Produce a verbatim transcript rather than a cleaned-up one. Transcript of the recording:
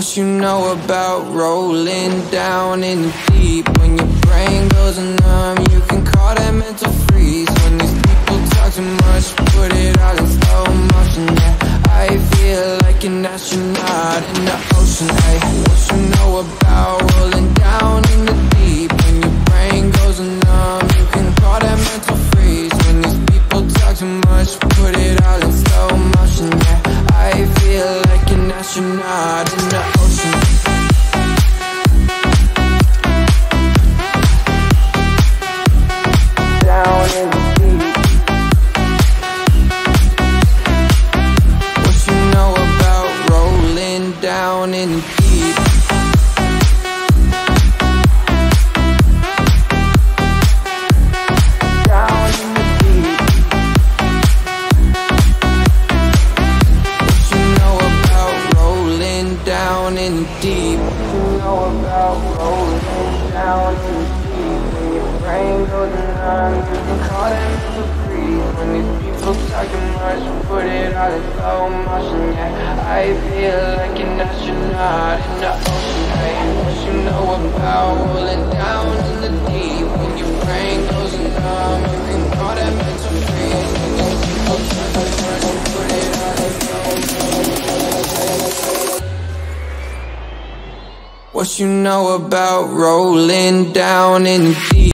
What you know about rolling down in the deep? When your brain goes numb, you can call that mental freeze. When these people talk too much, put it all in slow motion. Yeah, I feel like an astronaut in the ocean. Ay, what you know about rolling down in the deep? When your brain goes numb, you can call that mental freeze. When these people talk too much, put it all in slow motion. Yeah, I feel like an astronaut in the ocean. Down in the deep. What you know about rolling down in the deep? Down in the deep. What you know about rolling down in the deep? What you know about rolling down in the deep? When your brain goes numb, you can call that mental freeze. When these people talking much, put it all in slow motion. Yeah, I feel like an astronaut in the ocean. Hey, what you know about rolling down in the deep? When your brain goes numb, you can call that mental freeze. When these people talking much, put it all in slow motion. What you know about rolling down in the deep?